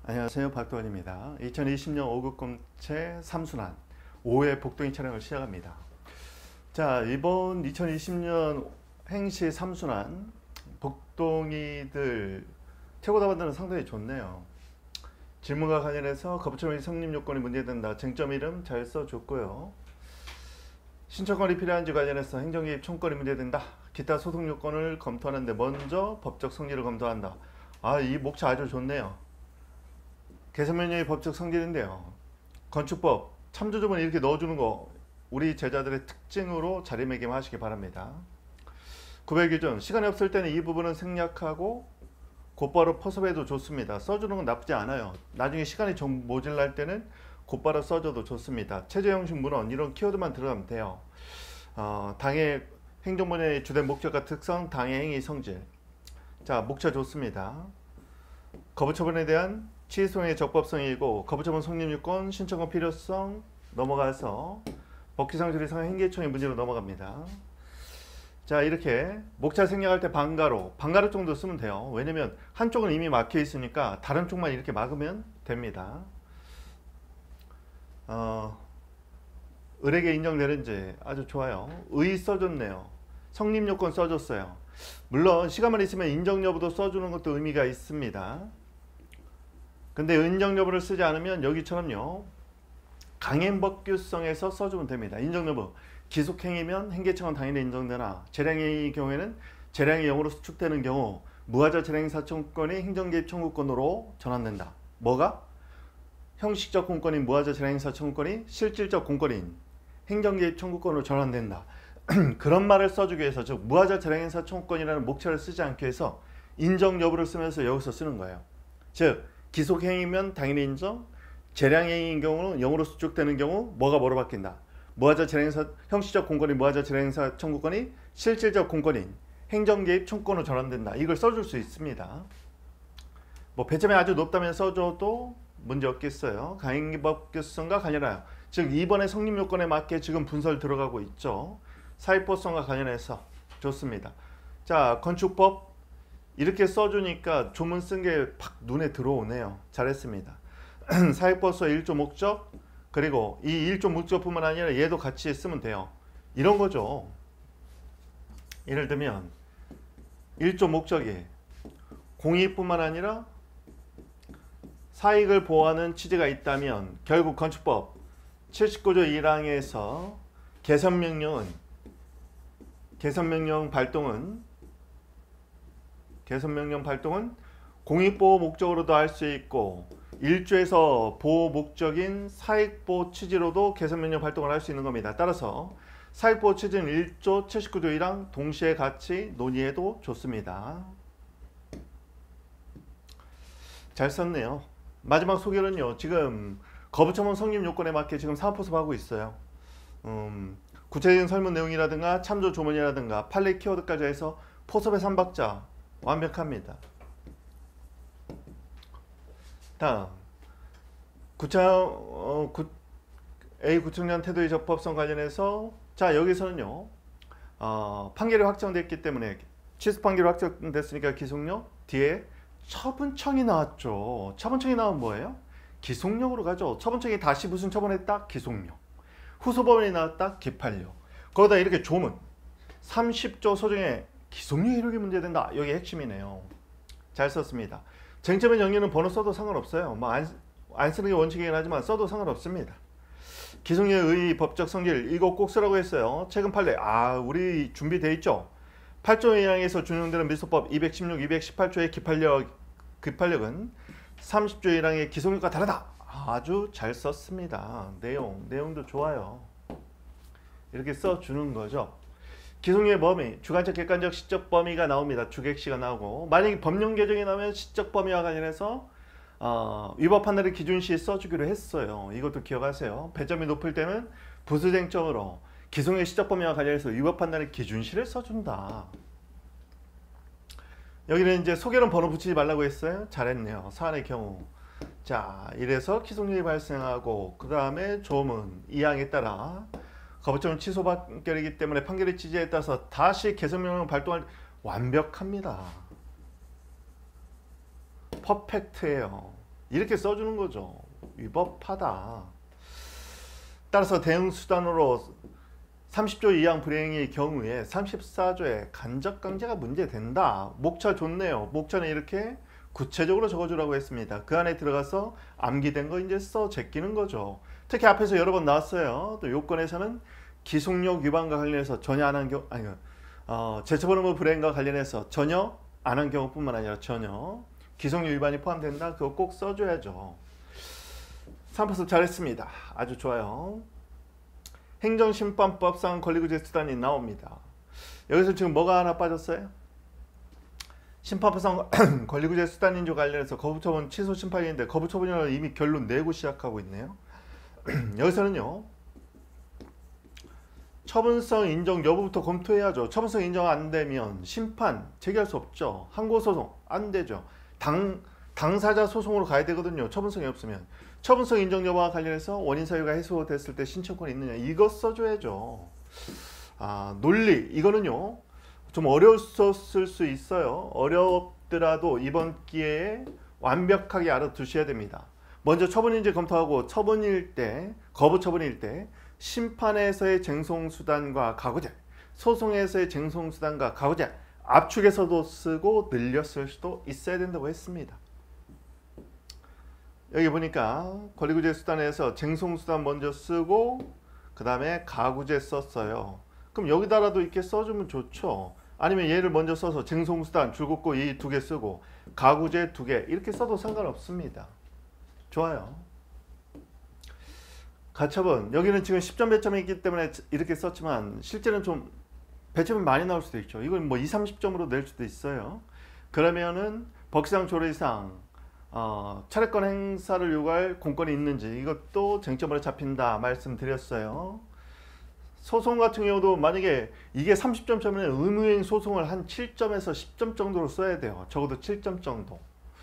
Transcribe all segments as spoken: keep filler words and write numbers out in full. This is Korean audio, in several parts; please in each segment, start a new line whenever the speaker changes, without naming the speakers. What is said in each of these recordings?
안녕하세요, 박도원입니다. 이천이십 년 오 급 공채 삼 순환 오 회 복동이 촬영을 시작합니다. 자, 이번 이천이십 년 행시 삼 순환 복동이들 최고 답안들은 상당히 좋네요. 질문과 관련해서 거부처분의 성립 요건이 문제된다. 쟁점 이름 잘 써줬고요. 신청권이 필요한지 관련해서 행정개입 청구권이 문제된다. 기타 소송 요건을 검토하는데 먼저 법적 성질을 검토한다. 아, 이 목차 아주 좋네요. 개선명령의 법적 성질인데요. 건축법 참조조문 이렇게 넣어주는 거 우리 제자들의 특징으로 자리매김하시기 바랍니다. 구별 기준 시간이 없을 때는 이 부분은 생략하고 곧바로 포섭해도 좋습니다. 써주는 건 나쁘지 않아요. 나중에 시간이 좀 모질랄 때는 곧바로 써줘도 좋습니다. 체제 형식 문헌 이런 키워드만 들어가면 돼요. 어, 당의 행정본의 주된 목적과 특성, 당의 행위 성질. 자, 목차 좋습니다. 거부처분에 대한 취소의 적법성이고 거부처분 성립요건, 신청권 필요성 넘어가서 법기상처리상 행계청의 문제로 넘어갑니다. 자, 이렇게 목차 생략할 때 반가로 반가로 정도 쓰면 돼요. 왜냐면 한쪽은 이미 막혀 있으니까 다른 쪽만 이렇게 막으면 됩니다. 어, 을에게 인정되는지 아주 좋아요. 의 써줬네요. 성립요건 써줬어요. 물론 시간만 있으면 인정 여부도 써주는 것도 의미가 있습니다. 근데 인정 여부를 쓰지 않으면 여기처럼요. 강행법규성에서 써주면 됩니다. 인정 여부. 기속행위면 행계청은 당연히 인정되나 재량행위의 경우에는 재량이 영으로 수축되는 경우 무하자 재량사청권이 행정개입 청구권으로 전환된다. 뭐가? 형식적 공권인 무하자 재량사청권이 실질적 공권인 행정개입 청구권으로 전환된다. 그런 말을 써주기 위해서 즉 무하자 재량행사청구권이라는 목차를 쓰지 않기 위해서 인정 여부를 쓰면서 여기서 쓰는 거예요. 즉 기속행위면 당연히 인정, 재량행위인 경우는 영으로 수축되는 경우 뭐가 뭐로 바뀐다. 무하자 재량행사 형식적 공권인 무하자 재량행사 청구권이 실질적 공권인 행정개입 청구권으로 전환된다. 이걸 써줄 수 있습니다. 뭐 배점이 아주 높다면 써줘도 문제 없겠어요. 강행법규성과 관련하여 즉 이번에 성립요건에 맞게 지금 분설 들어가고 있죠. 사익보성과 관련해서 좋습니다. 자, 건축법 이렇게 써주니까 조문 쓴 게 팍 눈에 들어오네요. 잘했습니다. 사익법서 일 조 목적 그리고 이 일 조 목적뿐만 아니라 얘도 같이 쓰면 돼요. 이런 거죠. 예를 들면 일 조 목적이 공익뿐만 아니라 사익을 보호하는 취지가 있다면 결국 건축법 칠십구 조 일 항에서 개선명령은 개선명령 발동은 개선명령 발동은 공익보호 목적으로도 할 수 있고 일 조에서 보호 목적인 사익보호 취지로도 개선명령 발동을 할 수 있는 겁니다. 따라서 사익보호 취지는 일 조 칠십구 조 일 항 동시에 같이 논의해도 좋습니다. 잘 썼네요. 마지막 소개는요. 지금 거부처분 성립 요건에 맞게 지금 사업포섭하고 있어요. 음, 구체적인 설문 내용이라든가 참조 조문이라든가 판례 키워드까지 해서 포섭의 삼박자 완벽합니다. 다음 구청, 어, 구, A 구청장 태도의 적법성 관련해서 자 여기서는요 어, 판결이 확정됐기 때문에 취소 판결이 확정됐으니까 기속력 뒤에 처분청이 나왔죠. 처분청이 나오면 뭐예요? 기속력으로 가죠. 처분청이 다시 무슨 처분했다? 기속력. 후소법원이 나왔다? 기판력. 거기다 이렇게 조문 삼십 조 소정에 기속력 이력이 문제된다. 여기 핵심이네요. 잘 썼습니다. 쟁점의 정리는 번호 써도 상관없어요. 뭐 안, 안 쓰는 게 원칙이긴 하지만 써도 상관없습니다. 기속력의 법적 성질 이거 꼭 쓰라고 했어요. 최근 판례 아 우리 준비돼 있죠. 팔 조 일 항에서 준용되는 민소법 이백십육, 이백십팔 조의 기판력, 기판력은 삼십 조 일 항의 기속력과 다르다. 아주 잘 썼습니다. 내용, 내용도 좋아요. 이렇게 써주는 거죠. 기속력의 범위, 주관적, 객관적, 시적 범위가 나옵니다. 주객시가 나오고 만약에 법령 개정이 나오면 시적 범위와 관련해서 어, 위법 판단의 기준시 써주기로 했어요. 이것도 기억하세요. 배점이 높을 때는 부수쟁점으로 기속력의 시적 범위와 관련해서 위법 판단의 기준시를 써준다. 여기는 이제 소개는 번호 붙이지 말라고 했어요. 잘했네요. 사안의 경우. 자, 이래서 기속력이 발생하고 그 다음에 조문 이 항에 따라 거부처분 취소 판결이기 때문에 판결의 취지에 따라서 다시 개선명령을 발동할 완벽합니다. 퍼펙트예요. 이렇게 써주는 거죠. 위법하다. 따라서 대응수단으로 삼십조 이항 불이행의 경우에 삼십사조의 간접강제가 문제된다. 목차 좋네요. 목차는 이렇게 구체적으로 적어주라고 했습니다. 그 안에 들어가서 암기된 거 이제 써 제끼는 거죠. 특히 앞에서 여러 번 나왔어요. 또 요건에서는 기속력 위반과 관련해서 전혀 안 한 경우, 아니, 어, 제처분의무 불이행과 관련해서 전혀 안 한 경우뿐만 아니라 전혀 기속력 위반이 포함된다. 그거 꼭 써줘야죠. 삼 퍼센트 잘했습니다. 아주 좋아요. 행정심판법상 권리구제 수단이 나옵니다. 여기서 지금 뭐가 하나 빠졌어요? 심판법상 권리구제 수단인조 관련해서 거부처분 취소 심판인데 거부처분이라는 이미 결론 내고 시작하고 있네요. 여기서는요. 처분성 인정 여부부터 검토해야죠. 처분성 인정 안 되면 심판 제기할 수 없죠. 항고소송 안 되죠. 당, 당사자 소송으로 가야 되거든요. 처분성이 없으면. 처분성 인정 여부와 관련해서 원인 사유가 해소됐을 때 신청권이 있느냐 이거 써줘야죠. 아, 논리 이거는요 좀 어려웠을 수 있어요. 어렵더라도 이번 기회에 완벽하게 알아두셔야 됩니다. 먼저 처분인지 검토하고 처분일 때 거부 처분일 때 심판에서의 쟁송수단과 가구제, 소송에서의 쟁송수단과 가구제 압축해서도 쓰고 늘렸을 수도 있어야 된다고 했습니다. 여기 보니까 권리구제 수단에서 쟁송수단 먼저 쓰고 그 다음에 가구제 썼어요. 그럼 여기다라도 이렇게 써주면 좋죠. 아니면 얘를 먼저 써서 쟁송수단 줄긋고 이 두 개 쓰고 가구제 두 개 이렇게 써도 상관없습니다. 좋아요. 가처분 여기는 지금 십 점 배점이 있기 때문에 이렇게 썼지만 실제는 좀 배점이 많이 나올 수도 있죠. 이건 뭐 이십, 삼십 점으로 낼 수도 있어요. 그러면은 법기상 조례상 어, 차례권 행사를 요구할 공권이 있는지 이것도 쟁점으로 잡힌다 말씀드렸어요. 소송 같은 경우도 만약에 이게 삼십 점짜리면 의무행 소송을 한 칠 점에서 십 점 정도로 써야 돼요. 적어도 칠 점 정도.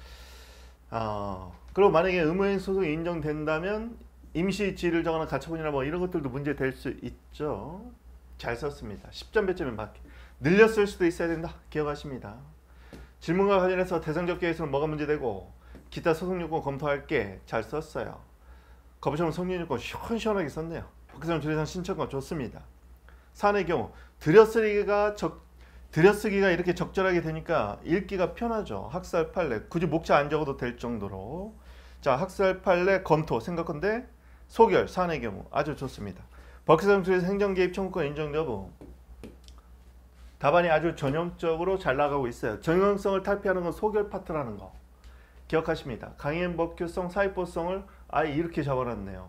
어, 그리고 만약에 의무행 소송이 인정된다면 임시 지위를 정하는 가처분이나 뭐 이런 것들도 문제 될 수 있죠. 잘 썼습니다. 십 점 배점에 맞게 늘렸을 수도 있어야 된다. 기억하십니다. 질문과 관련해서 대상적 계획에서는 뭐가 문제되고 기타 소송 요건 검토할게 잘 썼어요. 거부처분 성립 요건 시원시원하게 썼네요. 법기상 조례상 신청권 좋습니다. 사안의 경우 들여쓰기가 적 들여쓰기가 이렇게 적절하게 되니까 읽기가 편하죠. 학살 판례 굳이 목차 안 적어도 될 정도로. 자, 학살 판례 검토 생각건데 소결 사안의 경우 아주 좋습니다. 법기상 조례상 행정개입 청구권 인정 여부 답안이 아주 전형적으로 잘 나가고 있어요. 정형성을 탈피하는 건 소결 파트라는 거 기억하십니다. 강행 법규성 사익보성을 아예 이렇게 잡아놨네요.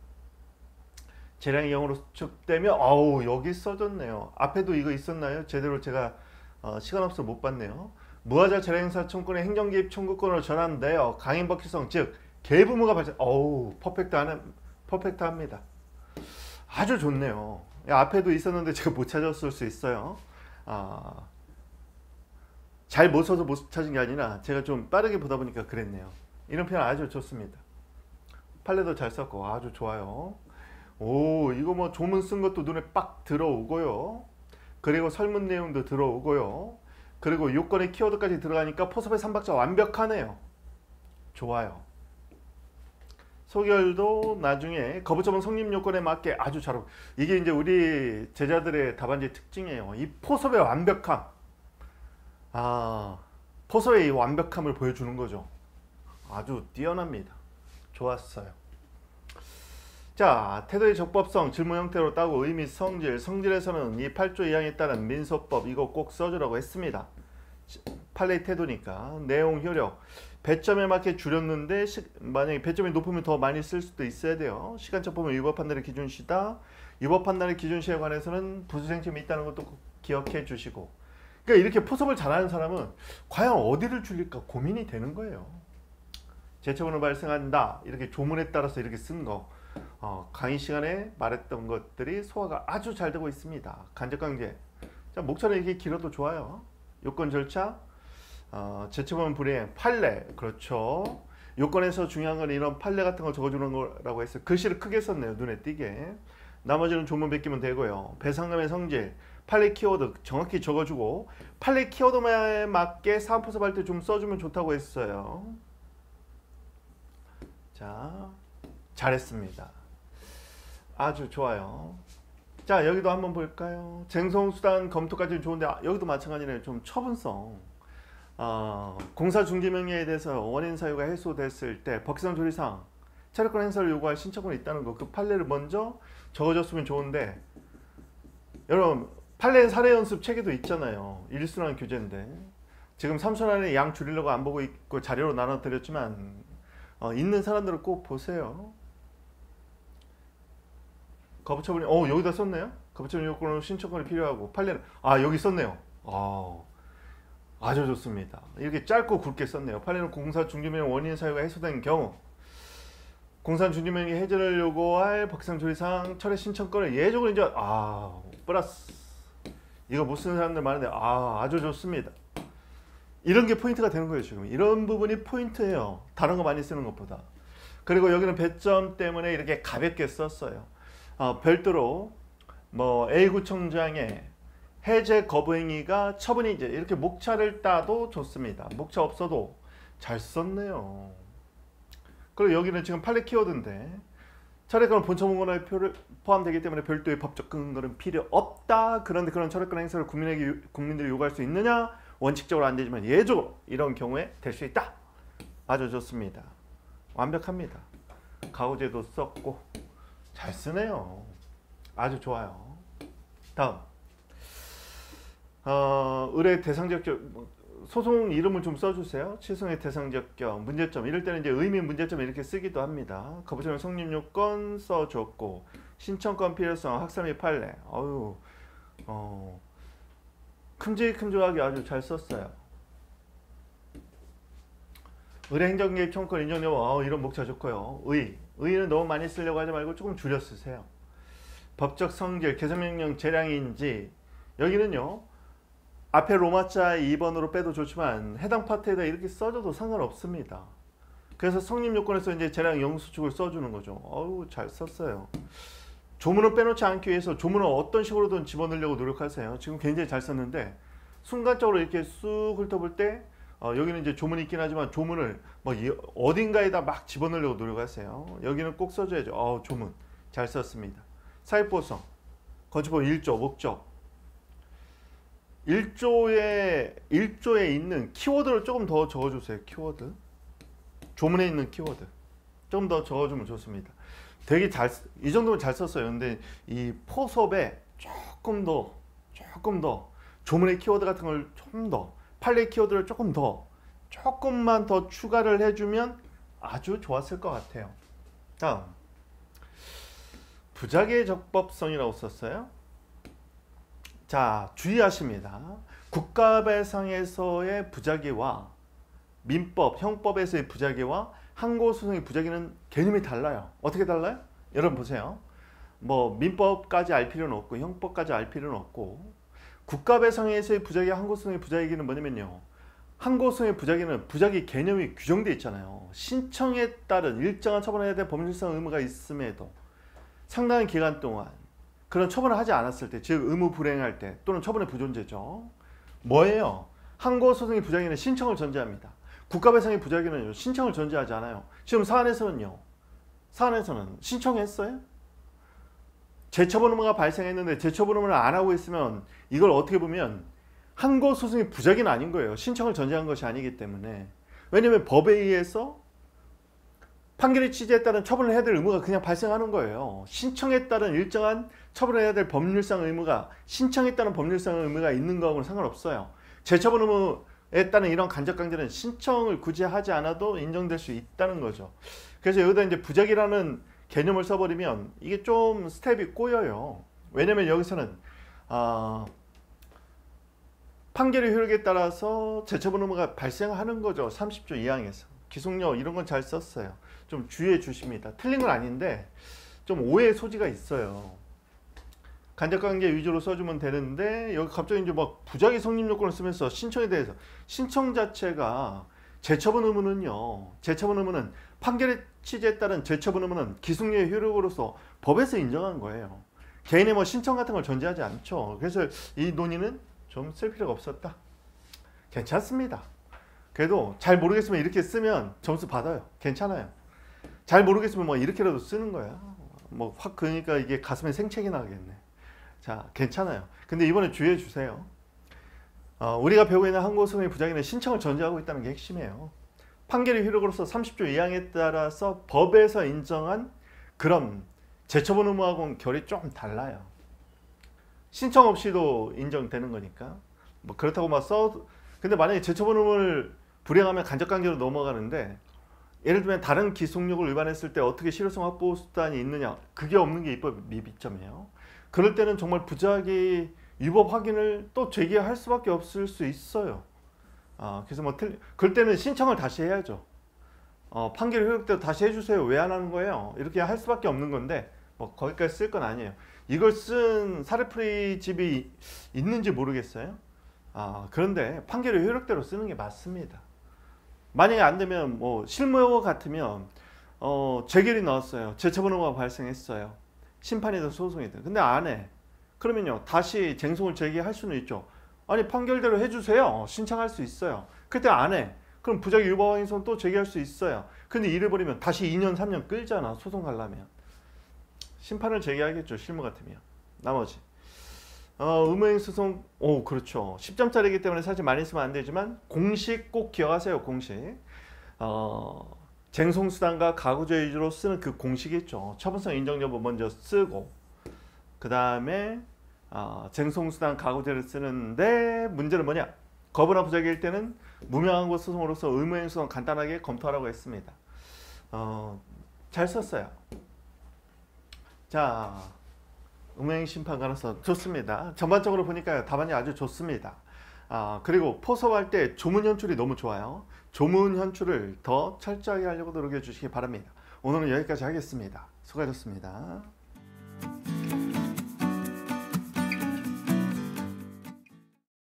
재량의 경우로 수축되면 어우 여기 써졌네요. 앞에도 이거 있었나요? 제대로 제가 어, 시간 없어 못 봤네요. 무하자 재량행사 청구권의 행정개입 청구권으로 전환되어 강행 법규성 즉 개부무가 발생. 어우 퍼펙트하는 퍼펙트합니다. 아주 좋네요. 앞에도 있었는데 제가 못 찾았을 수 있어요. 아, 잘 못 써서 못 찾은 게 아니라 제가 좀 빠르게 보다 보니까 그랬네요. 이런 표현 아주 좋습니다. 판례도 잘 썼고 아주 좋아요. 오 이거 뭐 조문 쓴 것도 눈에 빡 들어오고요. 그리고 설문 내용도 들어오고요. 그리고 요건의 키워드까지 들어가니까 포섭의 삼박자 완벽하네요. 좋아요. 소결도 나중에 거부처분 성립 요건에 맞게 아주 잘하고 이게 이제 우리 제자들의 답안지의 특징이에요. 이 포섭의 완벽함. 아, 포섭의 이 완벽함을 보여주는 거죠. 아주 뛰어납니다. 좋았어요. 자, 태도의 적법성 질문 형태로 따고 의미 성질 성질에서는 이 팔조 이항에 따른 민소법 이거 꼭 써주라고 했습니다. 판례의 태도니까 내용 효력 배점에 맞게 줄였는데 시, 만약에 배점이 높으면 더 많이 쓸 수도 있어야 돼요. 시간적 보면 위법 판단의 기준시다. 위법 판단의 기준시에 관해서는 부수쟁점이 있다는 것도 기억해 주시고 그러니까 이렇게 포섭을 잘하는 사람은 과연 어디를 줄일까 고민이 되는 거예요. 재처분을 발생한다 이렇게 조문에 따라서 이렇게 쓴 거 어, 강의 시간에 말했던 것들이 소화가 아주 잘 되고 있습니다. 간접관계 자 목차는 이게 길어도 좋아요. 요건 절차 어, 재처분 불이행 판례 그렇죠. 요건에서 중요한 건 이런 판례 같은 거 적어주는 거라고 했어요. 글씨를 크게 썼네요. 눈에 띄게. 나머지는 조문 베끼면 되고요. 배상금의 성질 판례 키워드 정확히 적어주고 판례 키워드에 맞게 사안포섭 할 때 좀 써주면 좋다고 했어요. 자, 잘했습니다. 아주 좋아요. 자, 여기도 한번 볼까요? 쟁송수단 검토까지는 좋은데 아, 여기도 마찬가지네요. 좀 처분성. 어, 공사 중지명령에 대해서 원인 사유가 해소됐을 때 법기상 조리상 차례권 행사를 요구할 신청권이 있다는 거, 그 판례를 먼저 적어줬으면 좋은데, 여러분 판례 사례 연습 책에도 있잖아요. 일순환 규제인데 지금 삼 초 안에 양 줄이려고 안 보고 있고 자료로 나눠 드렸지만 어, 있는 사람들은 꼭 보세요. 거부처분이 어 여기다 썼네요. 거부처분 요건으로 신청권이 필요하고 판례는 아 여기 썼네요. 아, 아주 좋습니다. 이렇게 짧고 굵게 썼네요. 판례는 공사 중지명령 원인 사유가 해소된 경우 공사 중지명령 해제를 요구할 법기상 조리상 철회 신청권을 예정으로 인정. 아 플러스 이거 못 쓰는 사람들 많은데 아 아주 좋습니다. 이런 게 포인트가 되는 거예요. 지금 이런 부분이 포인트예요. 다른 거 많이 쓰는 것보다. 그리고 여기는 배점 때문에 이렇게 가볍게 썼어요. 어, 별도로 뭐 A구청장의 해제 거부 행위가 처분이 이제 이렇게 목차를 따도 좋습니다. 목차 없어도 잘 썼네요. 그리고 여기는 지금 판례 키워드인데 철회권은 본처분권의 표를 포함되기 때문에 별도의 법적 근거는 필요 없다. 그런데 그런 철회권 행사를 국민에게 국민들이 요구할 수 있느냐? 원칙적으로 안 되지만 예적으로 이런 경우에 될 수 있다. 아주 좋습니다. 완벽합니다. 가구제도 썼고 잘 쓰네요. 아주 좋아요. 다음 어, 의뢰 대상적 소송 이름을 좀 써주세요. 취소의 대상적 경 문제점 이럴 때는 이제 의미 문제점 이렇게 쓰기도 합니다. 거부처분 성립 요건 써줬고 신청권 필요성 학사 및 판례 어유 어. 큼직큼직하게 아주 잘 썼어요. 의뢰 행정개입 청구권 인정 여부 어, 이런 목차 좋고요. 의, 의는 너무 많이 쓰려고 하지 말고 조금 줄여 쓰세요. 법적 성질, 개선명령 재량인지 여기는요. 앞에 로마자 이 번으로 빼도 좋지만 해당 파트에다 이렇게 써줘도 상관없습니다. 그래서 성립 요건에서 이제 재량 영수축을 써주는 거죠. 어우 잘 썼어요. 조문을 빼놓지 않기 위해서 조문을 어떤 식으로든 집어넣으려고 노력하세요. 지금 굉장히 잘 썼는데 순간적으로 이렇게 쑥 훑어볼 때 어, 여기는 이제 조문이 있긴 하지만 조문을 뭐 어딘가에다 막 집어넣으려고 노력하세요. 여기는 꼭 써줘야죠. 어, 조문 잘 썼습니다. 사익보성, 건축법 일 조 목적 일 조에 일 조에 있는 키워드를 조금 더 적어주세요. 키워드 조문에 있는 키워드 조금 더 적어주면 좋습니다. 되게 잘, 이 정도면 잘 썼어요. 근데 이 포섭에 조금 더, 조금 더 조문의 키워드 같은 걸 좀 더, 판례 키워드를 조금 더, 조금만 더 추가를 해주면 아주 좋았을 것 같아요. 다음, 부작의 적법성이라고 썼어요. 자, 주의하십니다. 국가배상에서의 부작위와 민법, 형법에서의 부작위와 항고소송의 부작위는 개념이 달라요. 어떻게 달라요? 여러분 보세요. 뭐 민법까지 알 필요는 없고 형법까지 알 필요는 없고 국가배상에서의 부작위, 항고소송의 부작위는 뭐냐면요. 항고소송의 부작위는 부작위 개념이 규정되어 있잖아요. 신청에 따른 일정한 처분을 해야 될 법률상 의무가 있음에도 상당한 기간 동안 그런 처분을 하지 않았을 때, 즉 의무 불행할 때 또는 처분의 부존재죠. 뭐예요? 항고소송의 부작위는 신청을 전제합니다. 국가배상의 부작위는 신청을 전제하지 않아요. 지금 사안에서는요. 사안에서는 신청했어요? 재처분 의무가 발생했는데 재처분 의무를 안 하고 있으면 이걸 어떻게 보면 항고소송의 부작위는 아닌 거예요. 신청을 전제한 것이 아니기 때문에. 왜냐하면 법에 의해서 판결의 취지에 따른 처분을 해야 될 의무가 그냥 발생하는 거예요. 신청에 따른 일정한 처분을 해야 될 법률상 의무가 신청에 따른 법률상 의무가 있는 거하고는 상관없어요. 재처분 의무에 따른 이런 간접강제는 신청을 굳이 하지 않아도 인정될 수 있다는 거죠. 그래서 여기다 이제 부작위라는 개념을 써버리면 이게 좀 스텝이 꼬여요. 왜냐면 여기서는 어, 판결의 효력에 따라서 재처분 의무가 발생하는 거죠. 삼십 조 이 항에서. 기속력 이런 건 잘 썼어요. 좀 주의해 주십니다. 틀린 건 아닌데 좀 오해의 소지가 있어요. 간접관계 위주로 써주면 되는데 여기 갑자기 이제 막 부작위 성립 요건을 쓰면서 신청에 대해서 신청 자체가 재처분 의무는요. 재처분 의무는 판결의 취지에 따른 재처분 의무는 기속력의 효력으로서 법에서 인정한 거예요. 개인의 뭐 신청 같은 걸 전제하지 않죠. 그래서 이 논의는 좀 쓸 필요가 없었다. 괜찮습니다. 그래도 잘 모르겠으면 이렇게 쓰면 점수 받아요. 괜찮아요. 잘 모르겠으면 뭐 이렇게라도 쓰는 거야. 뭐 확 그러니까 이게 가슴에 생채기 나겠네. 자, 괜찮아요. 근데 이번에 주의해 주세요. 어, 우리가 배우고 있는 항고소송의 부작위는 신청을 전제하고 있다는 게 핵심이에요. 판결의 효력으로서 삼십 조 이 항에 따라서 법에서 인정한 그런 제처분 의무하고는 결이 좀 달라요. 신청 없이도 인정되는 거니까. 뭐 그렇다고 막 써. 근데 만약에 제처분 의무를 불이행하면 간접관계로 넘어가는데, 예를 들면 다른 기속력을 위반했을 때 어떻게 실효성 확보 수단이 있느냐, 그게 없는 게 입법 미비점이에요. 그럴 때는 정말 부작위 위법 확인을 또 제기할 수밖에 없을 수 있어요. 아, 그래서 뭐 틀, 그럴 때는 신청을 다시 해야죠. 어, 판결 효력대로 다시 해주세요. 왜 안 하는 거예요? 이렇게 할 수밖에 없는 건데, 뭐 거기까지 쓸 건 아니에요. 이걸 쓴 사례풀이 집이 있는지 모르겠어요. 아, 그런데 판결의 효력대로 쓰는 게 맞습니다. 만약에 안 되면 뭐 실무 같으면 어, 재결이 나왔어요. 제처분 의무가 발생했어요. 심판이든 소송이든. 근데 안 해. 그러면요, 다시 쟁송을 제기할 수는 있죠. 아니, 판결대로 해주세요. 신청할 수 있어요. 그때 안 해. 그럼 부작위 위법 확인소는 또 제기할 수 있어요. 근데 이래버리면 다시 이 년, 삼 년 끌잖아. 소송 가려면. 심판을 제기하겠죠. 실무 같으면. 나머지. 어, 의무행위 소송, 오, 그렇죠. 십 점짜리이기 때문에 사실 많이 쓰면 안 되지만, 공식 꼭 기억하세요. 공식. 어, 쟁송수단과 가구제 위주로 쓰는 그 공식이 있죠. 처분성 인정 여부 먼저 쓰고, 그 다음에 어, 쟁송수단 가구제를 쓰는데 문제는 뭐냐? 거부나 부작위일 때는 무명항고 소송으로서 의무행위 소송 간단하게 검토하라고 했습니다. 어, 잘 썼어요. 자, 의무행위 심판 가능성 좋습니다. 전반적으로 보니까 답안이 아주 좋습니다. 아, 그리고 포섭할 때 조문 현출이 너무 좋아요. 조문 현출을 더 철저하게 하려고 노력해 주시기 바랍니다. 오늘은 여기까지 하겠습니다. 수고하셨습니다.